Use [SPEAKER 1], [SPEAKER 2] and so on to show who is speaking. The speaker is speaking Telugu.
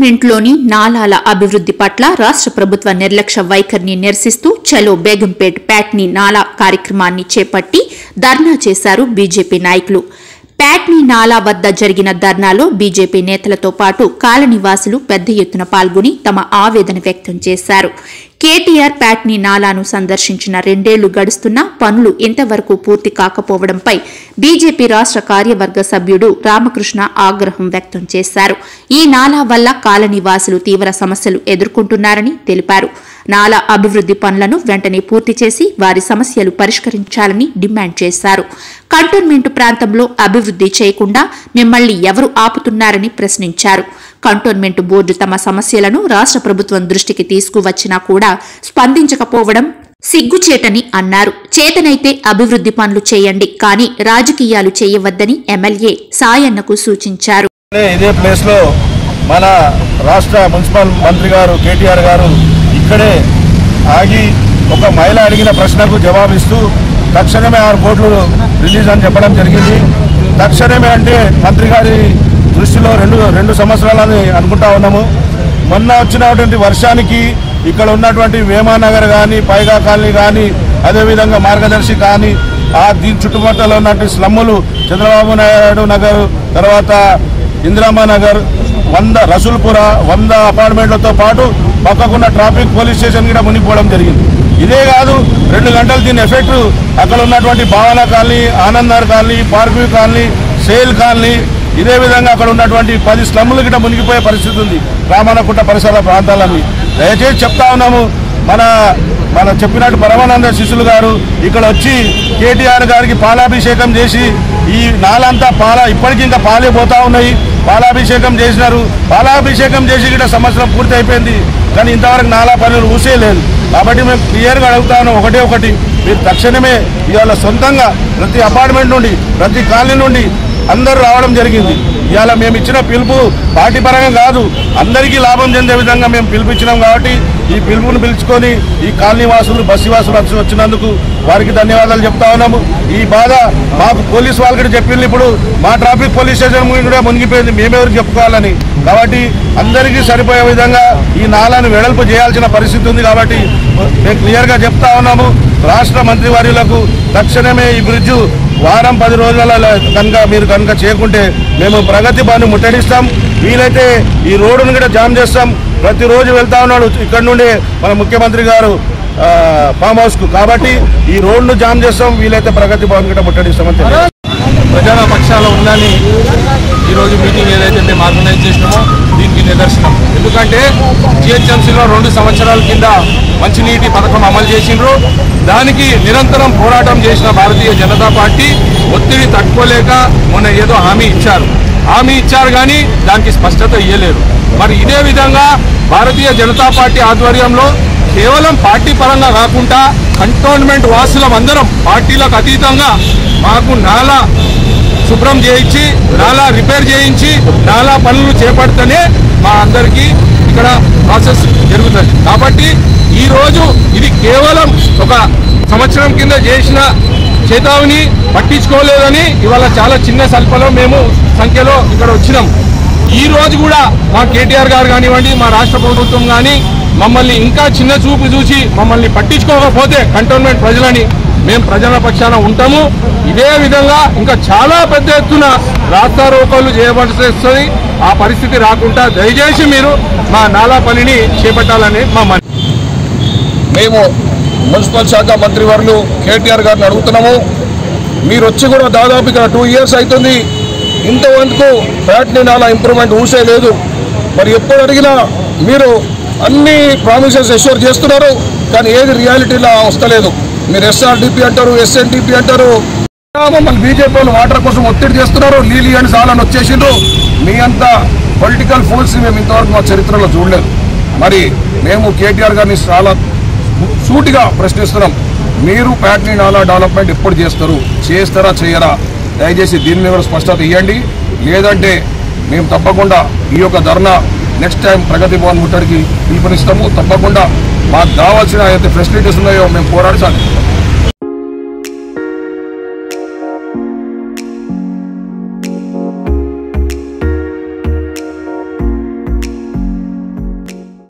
[SPEAKER 1] కంటోన్మెంట్లోని నాలాల అభివృద్ది పట్ల రాష్ట్ర ప్రభుత్వ నిర్లక్ష్య వైఖరిని నిరసిస్తూ చలో బేగంపేట్ ప్యాట్నీ నాలా కార్యక్రమాన్ని చేపట్టి ధర్నా చేశారు బీజేపీ నాయకులు. ప్యాట్నీ నాలా వద్ద జరిగిన ధర్నాలో బీజేపీ నేతలతో పాటు కాలనీవాసులు పెద్ద ఎత్తున పాల్గొని తమ ఆవేదన వ్యక్తం చేశారు. కేటీఆర్ ప్యాట్నీ నాలాను సందర్శించిన 2 ఏళ్లు గడుస్తున్నా పనులు ఇంతవరకు పూర్తి కాకపోవడంపై బీజేపీ రాష్ట్ర కార్యవర్గ సభ్యుడు రామకృష్ణ ఆగ్రహం వ్యక్తం చేశారు. ఈ నాలా వల్ల కాలనీవాసులు తీవ్ర సమస్యలు ఎదుర్కొంటున్నారని తెలిపారు. నాలా అభివృద్ది పనులను వెంటనే పూర్తి చేసి వారి సమస్యలు పరిష్కరించాలని డిమాండ్ చేశారు. కంటోన్మెంట్ ప్రాంతంలో అభివృద్ది చేయకుండా మిమ్మల్ని ఎవరు ఆపుతున్నారని ప్రశ్నించారు. కంటోన్మెంట్ బోర్డు తమ సమస్యలను రాష్ట్ర ప్రభుత్వం దృష్టికి తీసుకువచ్చినా కూడా స్పందించకపోవడం సిగ్గుచేటని అన్నారు. చేతనైతే అభివృద్ది పనులు చేయండి, కానీ రాజకీయాలు చేయవద్దని ఎమ్మెల్యే సాయన్నకు సూచించారు.
[SPEAKER 2] ఇదే ప్లేస్ లో మన రాష్ట్ర మున్సిపల్ మంత్రి గారు కేటీఆర్ గారు ఇక్కడే ఆగి ఒక మహిళ అడిగిన ప్రశ్నకు జవాబిస్తూ తక్షణమే 6 కోట్లు రిలీజ్ అని చెప్పడం జరిగింది. తక్షణమే అంటే మంత్రి గారి దృష్టిలో రెండు సంవత్సరాలని అనుకుంటా ఉన్నాము. మొన్న వచ్చినటువంటి వర్షానికి ఇక్కడ ఉన్నటువంటి వేమానగర్ కానీ, పైగా కాలనీ కానీ, అదేవిధంగా మార్గదర్శి కానీ, దీని చుట్టుపక్కల ఉన్నటువంటి స్లమ్ములు చంద్రబాబు నాయుడు నగర్, తర్వాత ఇందిరామా నగర్, 100 రసూల్పుర 100 అపార్ట్మెంట్లతో పాటు పక్కకున్న ట్రాఫిక్ పోలీస్ స్టేషన్ కూడా మునిగిపోవడం జరిగింది. ఇదే కాదు, 2 గంటలు దీని ఎఫెక్ట్ అక్కడ ఉన్నటువంటి భావన కాలనీ, ఆనందర్ కాలనీ, పార్క్వ్యూ కాలనీ, సేల్ కాలనీ, ఇదే విధంగా అక్కడ ఉన్నటువంటి 10 స్లమ్ములు గిట్ట మునిగిపోయే పరిస్థితి ఉంది రామన్నకుంట పరిసర ప్రాంతాలన్నీ. దయచేసి చెప్తా ఉన్నాము, మన చెప్పినట్టు పరమానంద శిష్యులు గారు ఇక్కడ వచ్చి కేటీఆర్ గారికి పాలాభిషేకం చేసి ఈ నాలంతా ఇప్పటికీ ఇంకా పాలే పోతా ఉన్నాయి. పాలాభిషేకం చేసినారు. పాలాభిషేకం చేసి గిట్ట సంవత్సరం పూర్తి అయిపోయింది, కానీ ఇంతవరకు నాలా పనులు ఊసే లేదు. కాబట్టి మేము క్లియర్గా అడుగుతాను, ఒకటి మీరు తక్షణమే ఇవాళ సొంతంగా ప్రతి అపార్ట్మెంట్ నుండి, ప్రతి కాలనీ నుండి అందరూ రావడం జరిగింది. ఇవాళ మేము ఇచ్చిన పిలుపు పార్టీ పరంగా కాదు, అందరికీ లాభం చెందే విధంగా మేము పిలుపుచ్చినాం. కాబట్టి ఈ పిలుపుని పిలుచుకొని ఈ కాలనీ వాసులు, బస్సు వాసులు వచ్చినందుకు వారికి ధన్యవాదాలు చెప్తా ఉన్నాము. ఈ బాధ మాకు పోలీసు వాళ్ళు కూడా చెప్పింది. ఇప్పుడు మా ట్రాఫిక్ పోలీస్ స్టేషన్ కూడా మునిగిపోయింది, మేమెవరికి చెప్పుకోవాలని. కాబట్టి అందరికీ సరిపోయే విధంగా ఈ నాలాను వెడల్పు చేయాల్సిన పరిస్థితి ఉంది. కాబట్టి మేము క్లియర్గా చెప్తా ఉన్నాము, రాష్ట్ర మంత్రివర్యులకు తక్షణమే ఈ బ్రిడ్జు వారం 10 రోజుల మీరు కనుక చేయకుంటే మేము ప్రగతి బాను ముట్టడిస్తాం. వీలైతే ఈ రోడ్డును కూడా జామ్ చేస్తాం. ప్రతిరోజు వెళ్తా ఉన్నాడు ఇక్కడ నుండి మన ముఖ్యమంత్రి గారు ఫామ్ హౌస్కు. కాబట్టి ఈ రోడ్డును జామ్ చేస్తాం, వీలైతే ప్రగతి భవన్ కూడా ముట్టడిస్తామని తెలియదు.
[SPEAKER 3] ప్రజల పక్షాలు ఉందని ఈరోజు మీటింగ్ ఏదైతే మేము ఆర్గనైజ్ చేసినామో దీనికి నిదర్శనం. ఎందుకంటే జిహెచ్ఎంసీలో 2 సంవత్సరాల కింద మంచినీటి పథకం అమలు చేసిండ్రు. దానికి నిరంతరం పోరాటం చేసిన భారతీయ జనతా పార్టీ ఒత్తిడి తట్టుకోలేక మొన్న ఏదో హామీ ఇచ్చారు కానీ దానికి స్పష్టత ఇవ్వలేదు. మరి ఇదే విధంగా భారతీయ జనతా పార్టీ ఆధ్వర్యంలో కేవలం పార్టీ పరంగా కాకుండా కంటోన్మెంట్ వాసులం అందరం పార్టీలకు అతీతంగా మాకు నాలా శుభ్రం చేయించి, నాలా రిపేర్ చేయించి, నాలా పనులు చేపడితేనే మా అందరికీ ఇక్కడ ప్రాసెస్ జరుగుతుంది. కాబట్టి ఈరోజు ఇది కేవలం ఒక సంవత్సరం కింద చేసిన చేతావుని పట్టించుకోలేదని ఇవాళ చాలా చిన్న స్వల్పలో మేము సంఖ్యలో ఇక్కడ వచ్చినాం. ఈ రోజు కూడా మా కేటీఆర్ గారు కానివ్వండి, మా రాష్ట్ర ప్రభుత్వం కానీ మమ్మల్ని ఇంకా చిన్న చూపు చూసి మమ్మల్ని పట్టించుకోకపోతే కంటోన్మెంట్ ప్రజలని మేము ప్రజల పక్షాన ఉంటాము. ఇదే విధంగా ఇంకా చాలా పెద్ద ఎత్తున రాస్తారోకోలు చేయబడుతుంది. ఆ పరిస్థితి రాకుండా దయచేసి మీరు మా నాలా పనిని చేపట్టాలని
[SPEAKER 4] మేము మున్సిపల్ శాఖ మంత్రివర్యులు కేటీఆర్ గారిని అడుగుతున్నాము. మీరు వచ్చి కూడా దాదాపు ఇక్కడ 2 ఇయర్స్ అవుతుంది, ఇంతవరకు ప్యాట్నీ నాలా ఇంప్రూవ్మెంట్ ఊసే లేదు. మరి ఎప్పుడు అడిగినా మీరు అన్ని ప్రామిసెస్ ఎష్యూర్ చేస్తున్నారు, కానీ ఏది రియాలిటీలో వస్తలేదు. మీరు SRDP అంటారు, SNDP అంటారు. మన బీజేపీ వాళ్ళు వాటర్ కోసం ఒత్తిడి చేస్తున్నారు. లీలి అని సాలని వచ్చేసిండ్రు. మీ అంత పొలిటికల్ ఫోర్స్ మేము ఇంతవరకు మా చరిత్రలో చూడలేదు. మరి మేము కేటీఆర్ గారిని చాలా సూటిగా ప్రశ్నిస్తున్నాం, మీరు ప్యాట్నీ నాలా డెవలప్మెంట్ ఎప్పుడు చేస్తారా చేయరా? దయచేసి దీని మీద స్పష్టత ఇవ్వండి. లేదంటే మేము తప్పకుండా ఈ యొక్క ధర్నా నెక్స్ట్ టైం ప్రగతి భవన్ ముట్టడికి పిలుపునిస్తాము. తప్పకుండా మాకు కావాల్సిన అయితే ఫెసిలిటీస్ ఉన్నాయో మేము పోరాడాలి.